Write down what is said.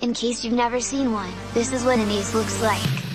In case you've never seen one, this is what an ace looks like.